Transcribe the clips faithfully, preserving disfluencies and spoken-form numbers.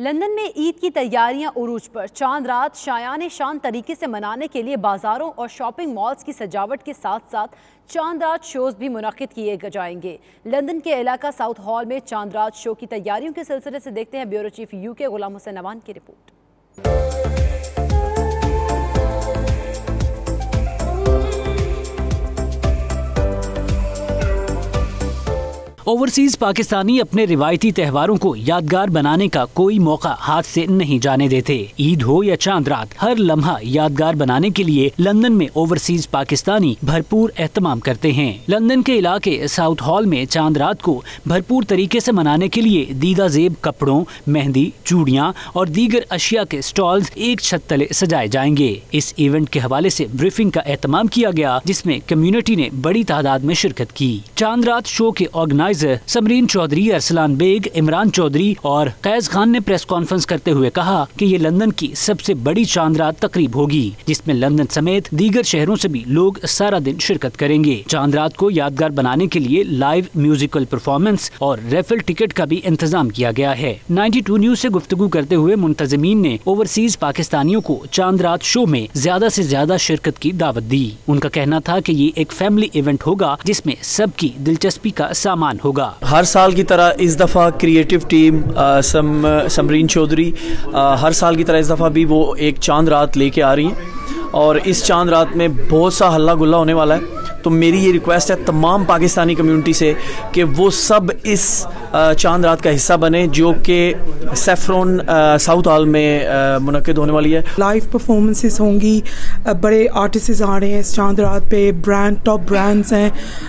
London میں عید کی تیاریاں عروج پر، چاند رات شایان شان طریقے سے منانے کے لیے بازاروں اور شاپنگ مالز کی سجاوٹ کے ساتھ ساتھ چاند رات شوز بھی منعقد کیے جائیں گے۔ لندن کے علاقہ ساؤتھ ہال میں چاند رات شو کی تیاریوں کے سلسلے سے دیکھتے ہیں بیورو چیف یو کے غلام حسین نوان کی رپورٹ۔ اوورسیز پاکستانی اپنے روایتی تہواروں کو یادگار بنانے کا کوئی موقع ہاتھ سے نہیں جانے دیتے۔ عید ہو یا چاند رات، ہر لمحہ یادگار بنانے کے لیے لندن میں اوورسیز پاکستانی بھرپور اہتمام کرتے ہیں۔ لندن کے علاقے ساؤتھ ہال میں چاند رات کو بھرپور طریقے سے منانے کے لیے دیدہ زیب کپڑوں، مہندی، چوڑیاں اور دیگر اشیاء کے سٹالز ایک چھت تلے سجائے جائیں گے۔ اس ایونٹ کے حوالے سے بریفنگ کا اہتمام کیا گیا، جس میں کمیونٹی نے بڑی تعداد میں شرکت کی۔ چاند رات شو کے آرگنائزر سمرین چودھری، ارسلان بیگ، عمران چودھری اور قیس خان نے پریس کانفرنس کرتے ہوئے کہا کہ یہ لندن کی سب سے بڑی چاند رات تقریب ہوگی، جس میں لندن سمیت دیگر شہروں سے بھی لوگ سارا دن شرکت کریں گے۔ چاند رات کو یادگار بنانے کے لیے لائیو میوزیکل پرفارمنس اور ریفل ٹکٹ کا بھی انتظام کیا گیا ہے۔ نائنٹی ٹو نیوز سے گفتگو کرتے ہوئے منتظمین نے اوورسیز پاکستانیوں کو چاند رات شو میں زیادہ سے زیادہ شرکت کی دعوت دی۔ ان کا کہنا تھا کہ یہ ایک فیملی ایونٹ ہوگا جس میں سب کی دلچسپی کا سامان ہوگا۔ ہر سال کی طرح اس دفعہ کریٹو ٹیم سم سمرین چودھری ہر سال کی طرح اس دفعہ بھی وہ ایک چاند رات لے کے آ رہی ہیں، اور اس چاند رات میں بہت سا ہلا گلا ہونے والا ہے۔ تو میری یہ ریکویسٹ ہے تمام پاکستانی کمیونٹی سے کہ وہ سب اس چاند رات کا حصہ بنے، جو کہ سیفرون ساؤتھ ہال میں منعقد ہونے والی ہے۔ لائیو پرفارمنسز ہوں گی، بڑے آرٹسٹس آ رہے ہیں اس چاند رات پہ، برانڈ ٹاپ برانڈز ہیں،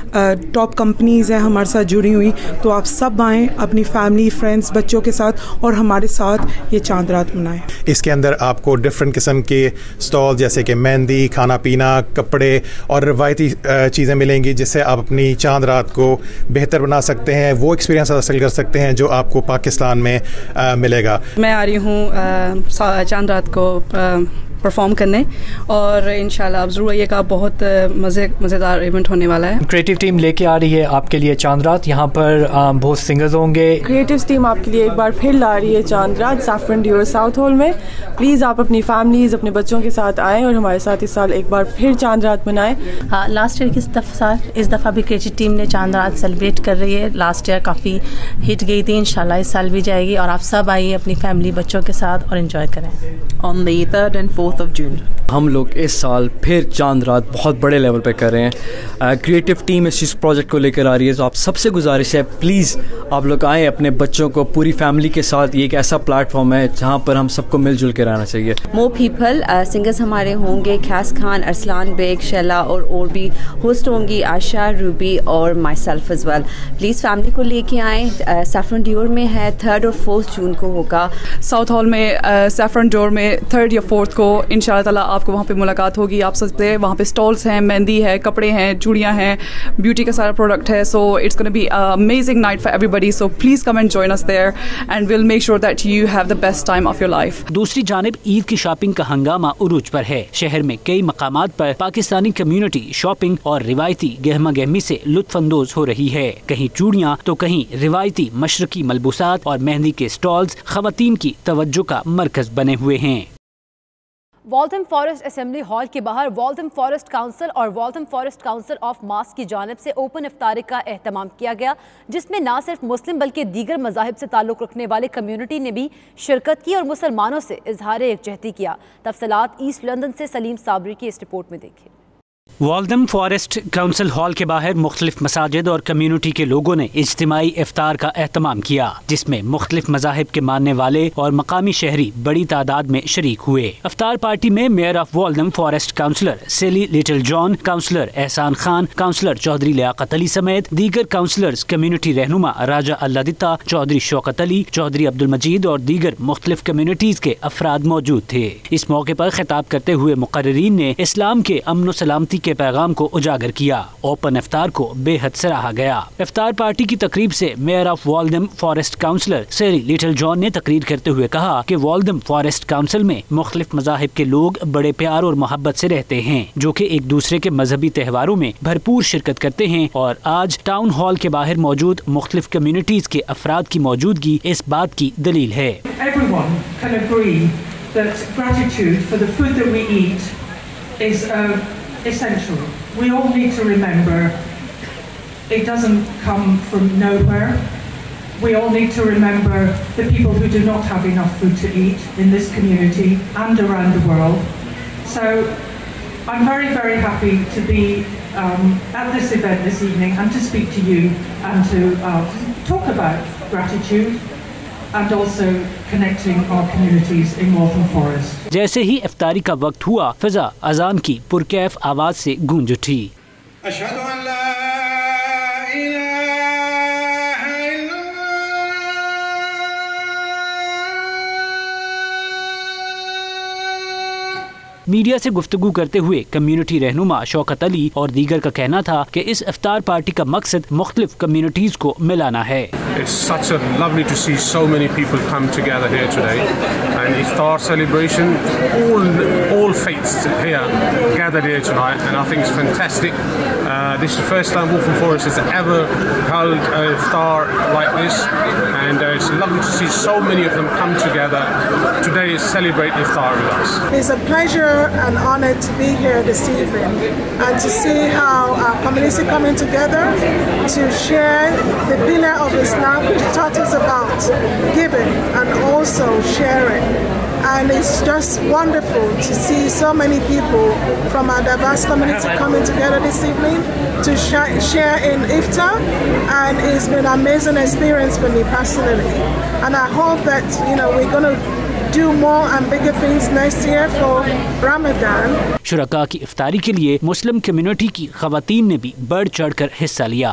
ٹاپ کمپنیز ہیں ہمارے ساتھ جڑی ہوئی، تو آپ سب آئیں اپنی فیملی، فرینڈس، بچوں کے ساتھ اور ہمارے ساتھ یہ چاند رات منائیں۔ اس کے اندر آپ کو ڈفرینٹ قسم کے اسٹال جیسے کہ مہندی، کھانا پینا، کپڑے اور روایتی چیزیں ملیں گی، جس سے آپ اپنی چاند رات کو بہتر بنا سکتے ہیں، وہ ایکسپیرینس حاصل کر سکتے ہیں جو آپ کو پاکستان میں ملے گا۔ میں آ رہی ہوں چاند رات کو پرفارم کرنے، اور انشاءاللہ آپ ضرور آئیے گا، بہت مزے مزیدار ایونٹ ہونے والا ہے۔ کریٹو ٹیم لے کے آ رہی ہے آپ کے لیے چاند رات، یہاں پر بہت سنگرز ہوں گے۔ کریٹو ٹیم آپ کے لیے ایک بار پھر لا رہی ہے Chand Raat Saffron Dior Southall میں۔ پلیز آپ اپنی فیملیز، اپنے بچوں کے ساتھ آئیں اور ہمارے ساتھ اس سال ایک بار پھر چاند رات منائیں۔ ہاں، لاسٹ ایئر کی دفعہ اس دفعہ بھی کریٹو ٹیم نے چاند رات سیلیبریٹ کر رہی ہے۔ لاسٹ ایئر کافی ہٹ گئی تھی، انشاءاللہ اس سال بھی جائے گی، اور آپ سب آئیے اپنی فیملی، بچوں کے ساتھ اور انجوائے کریں۔ On the third and fourth of June ہم لوگ اس سال پھر چاند رات بہت بڑے لیول پہ کر رہے ہیں۔ کریٹو ٹیم اس چیز پروجیکٹ کو لے کر آ رہی ہے، تو آپ سب سے گزارش ہے پلیز آپ لوگ آئیں اپنے بچوں کو پوری فیملی کے ساتھ۔ یہ ایک ایسا پلیٹ فارم ہے جہاں پر ہم سب کو مل جل کے رہنا چاہیے۔ مور پیپل سنگرز ہمارے ہوں گے، خاص خان، ارسلان بیگ، شیلا، اور اور بھی ہوسٹ ہوں گی عائشہ، روبی اور myself as well. Please family کو لے کے آئیں۔ سیفرن ڈیور میں ہے، تھرڈ اور فورتھ جون کو ہوگا ساؤتھ ہال میں، سیفرن ڈیور میں تھرڈ یا فورتھ کو انشاء اللہ تعالیٰ آپ کو وہاں پہ ملاقات ہوگی۔ آپ سکتے وہاں پہ اسٹالس ہیں، مہندی ہے، کپڑے ہیں، چوڑیاں ہیں، بیوٹی کا سارا پروڈکٹ ہے۔ So it's gonna be amazing night for everybody, so please come and join us there and we'll make sure that you have the best time of your life. دوسری جانب عید کی shopping کا ہنگامہ عروج پر ہے۔ شہر میں کئی مقامات پر پاکستانی کمیونٹی شاپنگ اور روایتی گہما گہمی سے لطف اندوز ہو رہی ہے۔ کہیں چوڑیاں تو کہیں روایتی مشرقی ملبوسات اور مہندی کے اسٹالز خواتین کی توجہ کا مرکز بنے ہوئے ہیں۔ والتھم فارسٹ اسمبلی ہال کے باہر والتھم فارسٹ کونسل اور Waltham Forest council of mosques کی جانب سے اوپن افطاری کا اہتمام کیا گیا، جس میں نہ صرف مسلم بلکہ دیگر مذاہب سے تعلق رکھنے والے کمیونٹی نے بھی شرکت کی اور مسلمانوں سے اظہار یکجہتی کیا۔ تفصیلات ایسٹ لندن سے سلیم صابری کی اس رپورٹ میں دیکھیں۔ والتھم فارسٹ کونسل ہال کے باہر مختلف مساجد اور کمیونٹی کے لوگوں نے اجتماعی افطار کا اہتمام کیا، جس میں مختلف مذاہب کے ماننے والے اور مقامی شہری بڑی تعداد میں شریک ہوئے۔ افطار پارٹی میں mayor of Waltham Forest councillor Sally Littlejohn, councillor Ehsan Khan, councillor Chaudhry Liaquat Ali سمیت دیگر کونسلرز، کمیونٹی رہنما راجہ اللہ دتا، چودھری شوکت علی، چودھری عبد المجید اور دیگر مختلف کمیونٹیز کے افراد موجود تھے۔ اس موقع پر خطاب کرتے ہوئے مقررین نے اسلام کے امن و سلامتی ہمدردی کے پیغام کو اجاگر کیا۔ اوپن افطار کو بے حد سراہا گیا۔ افطار پارٹی کی تقریب سے mayor of Waltham Forest councillor Sally Littlejohn نے تقریر کرتے ہوئے کہا کہ والدم فارسٹ کاؤنسل میں مختلف مذاہب کے لوگ بڑے پیار اور محبت سے رہتے ہیں، جو کہ ایک دوسرے کے مذہبی تہواروں میں بھرپور شرکت کرتے ہیں، اور آج ٹاؤن ہال کے باہر موجود مختلف کمیونٹیز کے افراد کی موجودگی اس بات کی دلیل ہے۔ Everyone can agree that gratitude for the food that we eat is uh, essential. We all need to remember it doesn't come from nowhere. We all need to remember the people who do not have enough food to eat in this community and around the world. So I'm very, very happy to be um, at this event this evening and to speak to you and to uh, talk about gratitude and also connecting our communities in Waltham Forest. جیسے ہی افطاری کا وقت ہوا، فضا اذان کی پرکیف آواز سے گونج اٹھی۔ اشہد ان لا الہ الا میڈیا سے گفتگو کرتے ہوئے کمیونٹی رہنما شوکت علی اور دیگر کا کہنا تھا کہ اس افطار پارٹی کا مقصد مختلف کمیونٹیز کو ملانا ہے۔ It's such a lovely to see so many people come together here today, and iftar celebration, all all faiths here gathered here tonight, and I think it's fantastic. Uh, this is the first time Waltham Forest has ever held an iftar like this, and uh, it's lovely to see so many of them come together today to celebrate iftar with us. It's a pleasure and honor to be here this evening and to see how our community coming together to share the pillar of Islam, which taught us about giving and also sharing. And it's just wonderful to see so many people from our diverse community coming together this evening to sh- share in iftar, and it's been an amazing experience for me personally. And I hope that, you know, we're going to do more and bigger things next year for Ramadan. شرکاء کی افطاری کے لیے مسلم community کی خواتین نے بھی بڑھ چڑھ کر حصہ لیا۔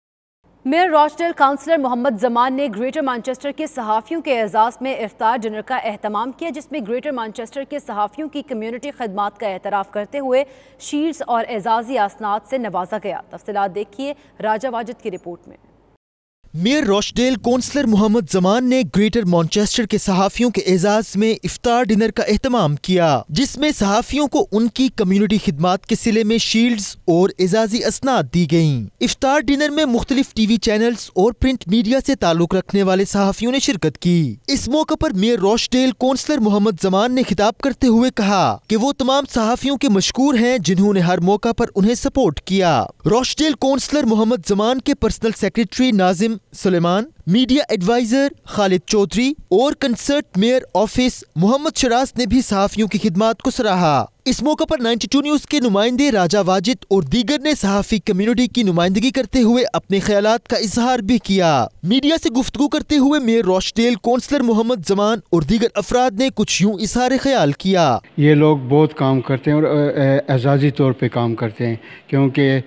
میئر راچڈیل کاؤنسلر محمد زمان نے گریٹر مانچسٹر کے صحافیوں کے اعزاز میں افطار ڈنر کا اہتمام کیا، جس میں گریٹر مانچسٹر کے صحافیوں کی کمیونٹی خدمات کا اعتراف کرتے ہوئے شیلڈز اور اعزازی اسناد سے نوازا گیا۔ تفصیلات دیکھیے راجہ واجد کی رپورٹ میں۔ میئر راچڈیل کونسلر محمد زمان نے گریٹر مانچسٹر کے صحافیوں کے اعزاز میں افطار ڈنر کا اہتمام کیا، جس میں صحافیوں کو ان کی کمیونٹی خدمات کے صلے میں شیلڈز اور اعزازی اسناد دی گئیں۔ افطار ڈنر میں مختلف ٹی وی چینلز اور پرنٹ میڈیا سے تعلق رکھنے والے صحافیوں نے شرکت کی۔ اس موقع پر میئر راچڈیل کونسلر محمد زمان نے خطاب کرتے ہوئے کہا کہ وہ تمام صحافیوں کے مشکور ہیں جنہوں نے ہر موقع پر انہیں سپورٹ کیا۔ راچڈیل کونسلر محمد زمان کے personal secretary Nazim Suleman, media adviser Khalid Chaudhry اور consort mayor office Mohammad Shiraz نے بھی صحافیوں کی خدمات کو سراہا۔ اس موقع پر نائنٹی ٹو نیوز کے نمائندے راجہ واجد اور دیگر نے صحافی کمیونٹی کی نمائندگی کرتے ہوئے اپنے خیالات کا اظہار بھی کیا۔ میڈیا سے گفتگو کرتے ہوئے میئر راچڈیل کونسلر محمد زمان اور دیگر افراد نے کچھ یوں اظہار خیال کیا۔ یہ لوگ بہت کام کرتے ہیں اور اعزازی طور پہ کام کرتے ہیں، کیونکہ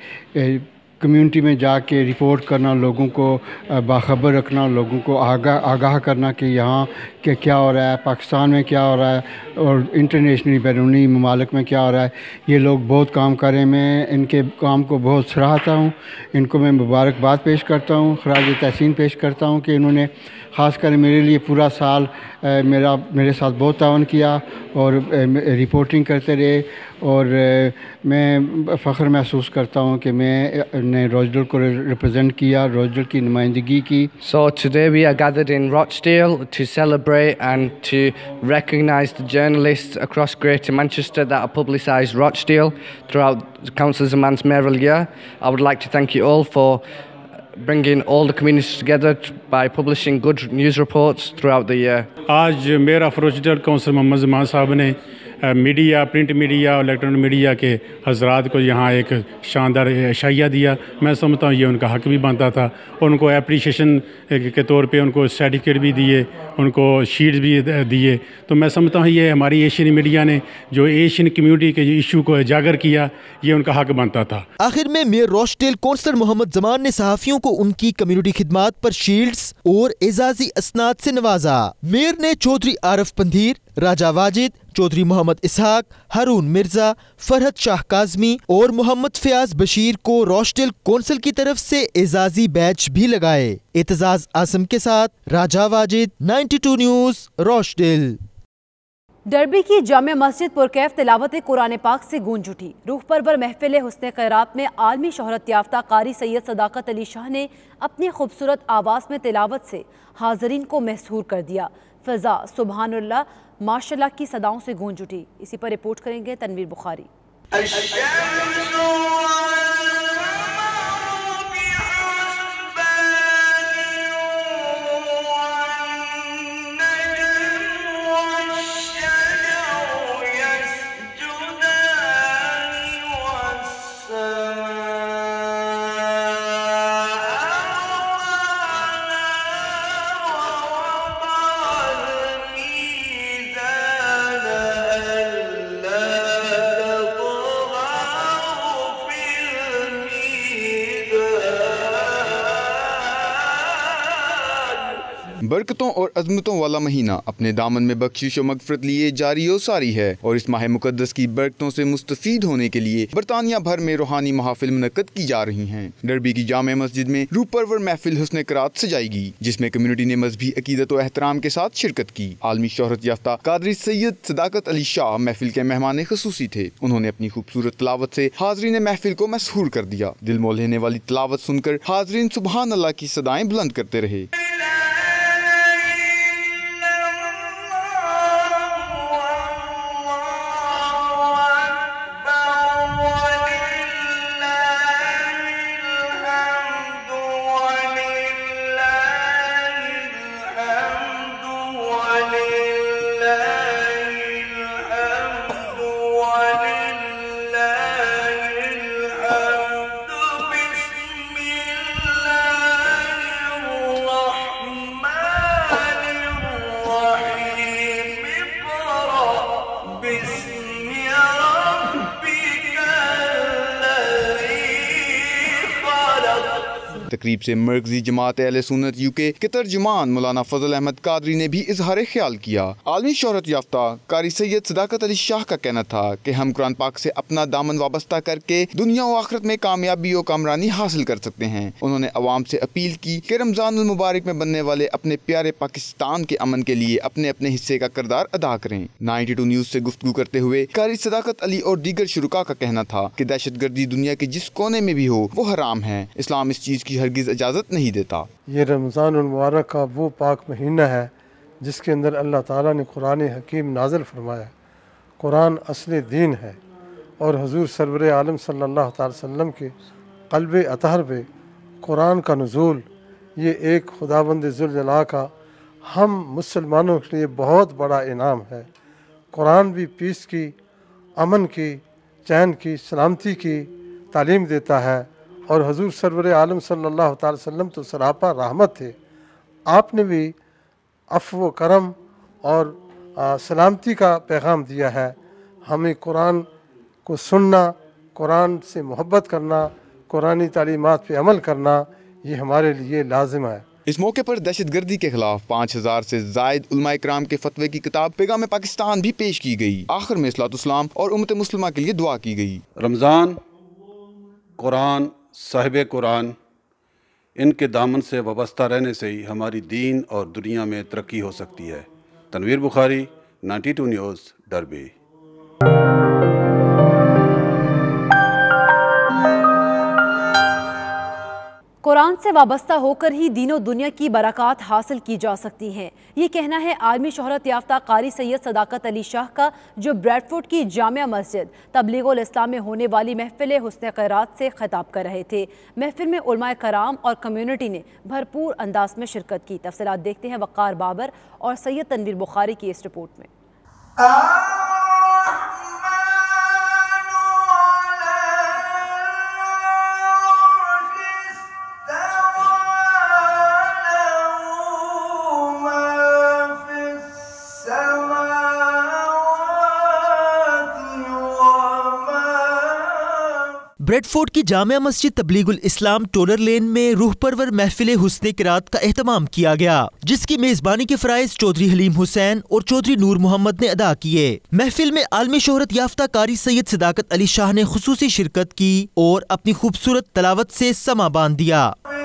کمیونٹی میں جا کے رپورٹ کرنا، لوگوں کو باخبر رکھنا، لوگوں کو آگاہ آگاہ کرنا کہ یہاں کہ کیا ہو رہا ہے، پاکستان میں کیا ہو رہا ہے اور انٹرنیشنلی بیرونی ممالک میں کیا ہو رہا ہے۔ یہ لوگ بہت کام کر رہے ہیں، میں ان کے کام کو بہت سراہتا ہوں، ان کو میں مبارکباد پیش کرتا ہوں، خراج تحسین پیش کرتا ہوں کہ انہوں نے خاص کر میرے لیے پورا سال میرا میرے ساتھ بہت تعاون کیا اور رپورٹنگ کرتے رہے، اور میں فخر محسوس کرتا ہوں کہ میں نے روچڈیل کو ریپرزینٹ کیا، روچڈیل کی نمائندگی کی۔ So today we are gathered in Rochdale to celebrate and to recognise the journalists across Greater Manchester that have publicised Rochdale throughout Councillor Zaman's mayoral year. I would like to thank you all for bringing all the communities together by publishing good news reports throughout the year. آج mayor of Rochdale councillor Mohammad Zaman صاحب نے media, print media اور electronic media کے حضرات کو یہاں ایک شاندار عشائیہ دیا۔ میں سمجھتا ہوں یہ ان کا حق بھی بنتا تھا، اور ان کو اپریشیشن کے طور پہ ان کو سرٹیفکیٹ بھی دیے، ان کو شیلڈ بھی دیے۔ تو میں سمجھتا ہوں یہ ہماری ایشین میڈیا نے جو ایشین کمیونٹی کے ایشو کو اجاگر کیا، یہ ان کا حق بنتا تھا۔ آخر میں میئر راچڈیل کونسلر محمد زمان نے صحافیوں کو ان کی کمیونٹی خدمات پر شیلڈز اور اعزازی اسناد سے نوازا۔ میئر نے چودھری عارف پندھیر، راجہ واجد، चौधरी मोहम्मद इसहाक, हारून मिर्जा, फरहत शाह काजमी और मोहम्मद फयाज बशीर को रॉचडेल कौंसिल की तरफ से एजाजी बैच भी लगाए। एतजाज आसम के साथ Raja Wajid, ninety two news, Rochdale. Derby की जामिया मस्जिद पुरकैफ तिलावत कुरान पाक से गूंज उठी। रूह परवर महफिल हुस्न क़रात में आलमी शोहरत याफ्ता कारी सैयद सदाकत अली शाह ने अपनी खूबसूरत आवाज़ में तिलावत से हाज़रीन को महसूर कर दिया। फ़ज़ा सुबहानल्लाह माशाल्लाह की सदाओं से गूंज उठी। इसी पर रिपोर्ट करेंगे तनवीर बुखारी। बरकतों और अज़मतों वाला महीना अपने दामन में बख्शिश और मगफरत लिए जारी और सारी है और इस माह मुकद्दस की बरकतों से मुस्तफ़ीद होने के लिए बरतानिया भर में रूहानी महाफिल मुनक्कद की जा रही हैं। डरबी की जामे मस्जिद में रूह परवर महफिल हुस्न क़रात सजाएगी, जिसमें कम्युनिटी ने मजहबी अकीदत और एहतराम के साथ शिरकत की। आलमी शोहरत याफ्ता कादरी सैयद सदाकत अली शाह महफिल के मेहमान खसूसी थे। उन्होंने अपनी खूबसूरत तलावत से हाज़रीन महफिल को मसहूर कर दिया। दिल मोह लेने वाली तलावत सुनकर हाज़रीन सुबहान अल्लाह की सदाएं बुलंद करते रहे। तकरीब से मरकजी जमात अहले सुन्नत यूके के तर्जुमान मौलाना फजल अहमद कादरी ने भी इजहार ख्याल किया। आलमी शोहरत याफ्ता कारी सैयद सदाकत अली शाह का कहना था कि हम कुरान पाक से अपना दामन वाबस्ता करके दुनिया और आखिरत में कामयाबी और कामरानी हासिल कर सकते हैं। उन्होंने अवाम से अपील की कि रमजानुल मुबारक में बनने वाले अपने प्यारे पाकिस्तान के अमन के लिए अपने अपने हिस्से का किरदार अदा करें। नाइन्टी टू न्यूज़ से गुफ्तगू करते हुए कारी सदाकत अली और दीगर शुरुका का कहना था कि दहशतगर्दी दुनिया के जिस कोने में भी हो वो हराम है। इस्लाम इस चीज़ की हरगिज़ इजाज़त नहीं देता। ये रमज़ानुल मुबारक का वो पाक महीना है जिसके अंदर अल्लाह ताला ने कुरान हकीम नाज़िल फरमाया। कुरान असली दीन है और हुज़ूर सरवर आलम सल्लल्लाहु अलैहि वसल्लम के क़ल्ब अतहर पे कुरान का नुज़ूल ये एक खुदाबंद ज़ुल जलाल का हम मुसलमानों के लिए बहुत बड़ा इनाम है। कुरान भी पीस की, अमन की, चैन की, सलामती की तालीम देता है और हुज़ूर सरवर आलम सल्लल्लाहु अलैहि वसल्लम तो सरापा रहमत थे। आपने भी अफ़्व व करम और आ, सलामती का पैगाम दिया है। हमें कुरान को सुनना, कुरान से मोहब्बत करना, कुरानी तालीमात पे अमल करना ये हमारे लिए लाजिम है। इस मौके पर दहशतगर्दी के खिलाफ पाँच हजार से जायद उलमा इकराम के फतवे की किताब पैगाम पाकिस्तान भी पेश की गई। आखिर में इस्लाम और उम्मत मुस्लिमा के लिए दुआ की गई। रमज़ान, कुरान, साहिब कुरान, इनके दामन से वाबस्ता रहने से ही हमारी दीन और दुनिया में तरक्की हो सकती है। Tanveer Bukhari, ninety two news, Derby. कुरान से वाबस्ता होकर ही दीनों दुनिया की बरक़ात हासिल की जा सकती हैं। ये कहना है आलमी शोहरत याफ्ता कारी सैयद सदाकत अली शाह का, जो ब्रैडफोर्ड की जामिया मस्जिद तबलीगुल इस्लाम में होने वाली महफिल हुस्न क़रात से खिताब कर रहे थे। महफिल में उलमाए कराम और कम्युनिटी ने भरपूर अंदाज में शिरकत की। तफसीलात देखते हैं वक़ार बाबर और सैयद तनवीर बुखारी की इस रिपोर्ट में। ब्रेडफोर्ड की जामिया मस्जिद तबलीगुल इस्लाम टोलर लेन में रूह परवर महफिल हुस्ने किरात का एहतमाम किया गया, जिसकी मेजबानी के फराइज चौधरी हलीम हुसैन और चौधरी नूर मोहम्मद ने अदा किए। महफिल में आलमी शोहरत याफ्ता कारी सैयद सदाकत अली शाह ने खुसूसी शिरकत की और अपनी खूबसूरत तलावत से समा बांध दिया।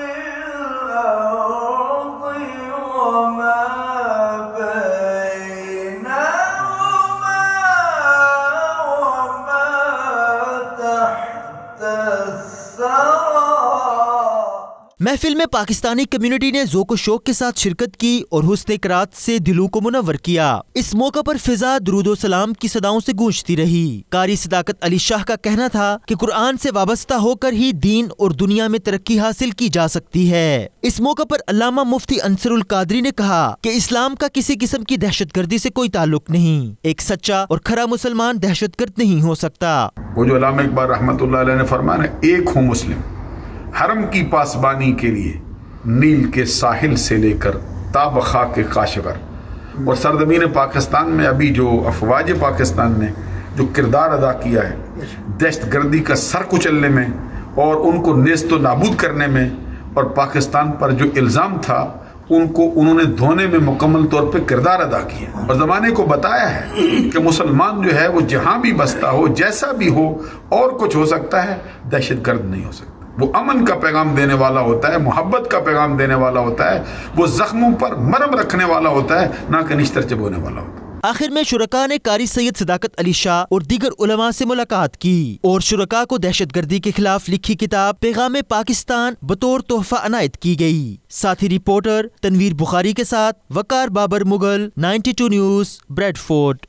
महफिल में पाकिस्तानी कम्युनिटी ने ज़ोक़ो शौक के साथ शिरकत की और हुस्ने क़रात से दिलों को मुनव्वर किया। इस मौका पर फिजा दुरूद व सलाम की सदाओं से गूंजती रही। कारी सदाकत अली शाह का कहना था कि कुरान से वाबस्ता होकर ही दीन और दुनिया में तरक्की हासिल की जा सकती है। इस मौका पर अल्लामा मुफ्ती अंसरुल कादरी ने कहा कि इस्लाम का किसी किस्म की दहशतगर्दी से कोई ताल्लुक नहीं। एक सच्चा और खरा मुसलमान दहशतगर्द नहीं हो सकता। वो जो अल्लामा इकबाल रहमतुल्लाह अलैह ने फरमाया ना, एक हो मुस्लिम हरम की पासबानी के लिए नील के साहिल से लेकर ताब खाक के काशगर। और सरजमीन पाकिस्तान में अभी जो अफवाज पाकिस्तान ने जो किरदार अदा किया है दहशतगर्दी का सर कुचलने में और उनको नेस्तो नाबूद करने में, और पाकिस्तान पर जो इल्ज़ाम था उनको उन्होंने धोने में मुकम्मल तौर पे किरदार अदा किया और ज़माने को बताया है कि मुसलमान जो है वो जहाँ भी बसता हो, जैसा भी हो, और कुछ हो सकता है, दहशतगर्द नहीं हो सकता। वो अमन का पैगाम देने वाला होता है, मोहब्बत का पैगाम देने वाला होता है, वो जख्मों पर मरहम रखने वाला होता है, ना कि निश्तर चबोने वाला होता है। आखिर में शुरका ने कारी सैयद सदाकत अली शाह और दीगर उलमा से मुलाकात की और शुरका को दहशतगर्दी के खिलाफ लिखी किताब पैगाम पाकिस्तान बतौर तोहफा अनायत की गई। साथी रिपोर्टर तनवीर बुखारी के साथ Waqar Babar Mughal, ninety two news, Bradford.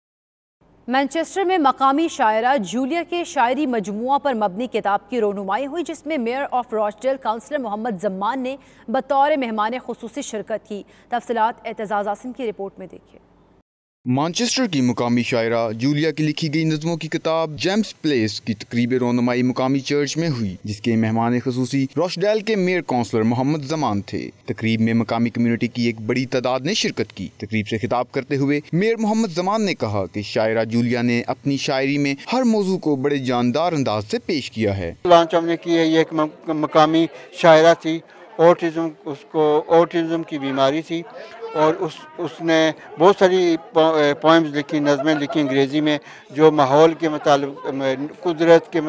Manchester में मकामी शायरा जूलिया के शायरी मजमुआ पर मबनी किताब की रोनुमाई हुई, जिसमें mayor of Rochdale councillor Mohammad Zaman ने बतौर मेहमान खुसूसी शिरकत की। तफसीलात एतजाज़ आसिम की रिपोर्ट में देखिए। मैनचेस्टर की मुकामी शायरा जूलिया की लिखी गई नज़मों की किताब जेम्स प्लेस की तकरीब रोनुमाई मुकामी चर्च में हुई, जिसके मेहमान खुसूसी रॉचडेल के मेयर काउंसलर मोहम्मद जमान थे। तकरीब में मकामी कम्युनिटी की एक बड़ी तादाद ने शिरकत की। तकरीब से खिताब करते हुए मेयर मोहम्मद जमान ने कहा कि शायरा जूलिया ने अपनी शायरी में हर मौजू को बड़े जानदार अंदाज से पेश किया है। लॉन्च हमने की है, ये एक मकामी शायरा थी, ऑटिज़म, उसको ऑटिज़म की बीमारी थी और उस उसने बहुत सारी पोएम्स लिखी, नज़में लिखी अंग्रेज़ी में, जो माहौल के मुताबिक, कुदरत के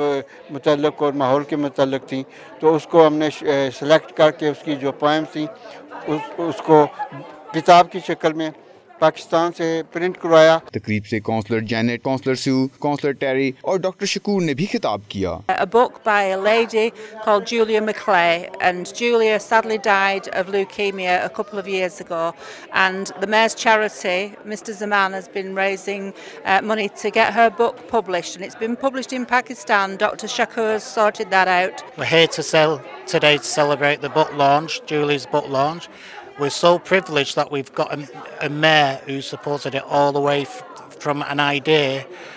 मुताबिक और माहौल के मुताबिक थी। तो उसको हमने सेलेक्ट करके उसकी जो पोएम्स थी उस उसको किताब की शक्ल में पाकिस्तान से प्रिंट करवाया। तकरीब से councillor Janet, councillor Sue, councillor Terry और डॉक्टर शकूर ने भी खिताब किया। A book by a lady called Julia McClay, and Julia sadly died of leukemia a couple of years ago, and the Mayor's charity, Mister Zaman, has been raising uh, money to get her book published, and it's been published in Pakistan. Doctor Shakur has sorted that out. We're here to sell today to celebrate the book launch, Julie's book launch. We're so privileged that we've got a, a mayor who supported it all the way f from an idea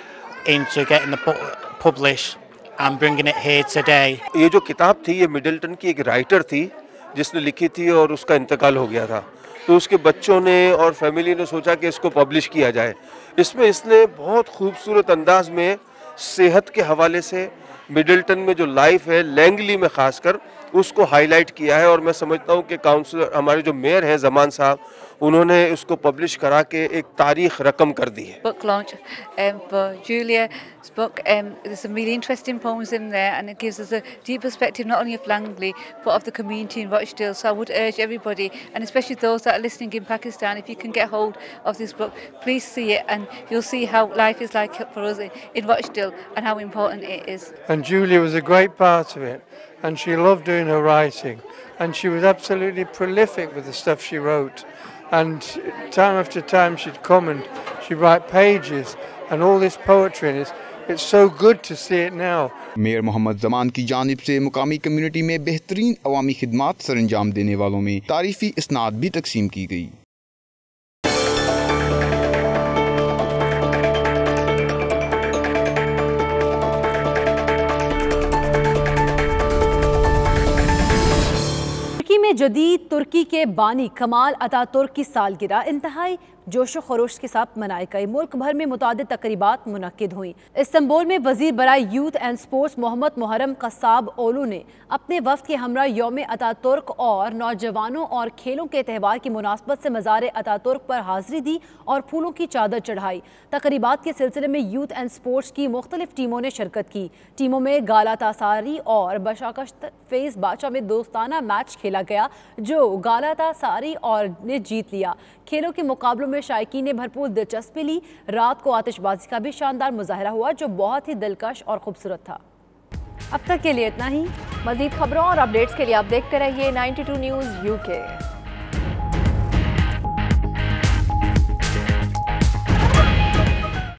into getting the book published and bringing it here today. ये जो किताब थी ये Middleton की एक writer थी जिसने लिखी थी और उसका इंतकाल हो गया था, तो उसके बच्चों ने और फैमिली ने सोचा कि इसको पब्लिश किया जाए। इसमें इसने बहुत खूबसूरत अंदाज में सेहत के हवाले से मिडलटन में जो लाइफ है, लैंगली में खासकर, उसको हाईलाइट किया है। और मैं समझता हूँ कि काउंसलर, हमारे जो मेयर हैं जमान साहब, उन्होंने उसको पब्लिश करा के एक तारीख रकम कर दी है। Book launch um, for Julia's book. Um, there's some really interesting poems in there, and it gives us a deep perspective not only of Langley but of the community in Rochdale. So I would urge everybody, and especially those that are listening in Pakistan, if you can get hold of this book, please see it, and you'll see how life is like for us in, in Rochdale and how important it is. And Julia was a great part of it, and she loved doing her writing, and she was absolutely prolific with the stuff she wrote. And time after time she'd come and she'd write pages and all this poetry, and it's, it's so good to see it now. Mayor Mohammad Zaman की जानिब से मुकामी community में बेहतरीन अवामी खिदमात सरंजाम देने वालों में तारीफी इसनाद भी तकसीम की गई। में जदीद तुर्की के बानी कमाल अतातुर्क की सालगिरह इंतहाई जोश खरोश के साथ मनाई गई। मुल्क भर में मुतादिद तकरीबात मुनक्किद हुई। इस्तांबुल में वजीर बराए youth and sports Mehmet Muharrem Kasapoglu ने अपने वफ्द के हमरा यौम अतातुर्क और नौजवानों और खेलों के त्यौहार की मुनासबत से मज़ार अतातुर्क पर हाज़िरी दी और फूलों की चादर चढ़ाई। तकरीबात के सिलसिले में यूथ एंड स्पोर्ट्स की मुख्तलिफ टीमों ने शिरकत की। टीमों में गालातासारी और बशाकश्त फेज़ बाचा में दोस्ताना मैच खेला गया जो गालातासारी और ने जीत लिया। खेलों के मुकाबलों में शायकीन ने भरपूर दिलचस्पी ली। रात को आतिशबाजी का भी शानदार मुजाहरा हुआ जो बहुत ही दिलकश और खूबसूरत था। अब तक के लिए इतना ही। मज़ीद खबरों और अपडेट्स के लिए आप देखते रहिए नाइन्टी टू न्यूज़ यूके।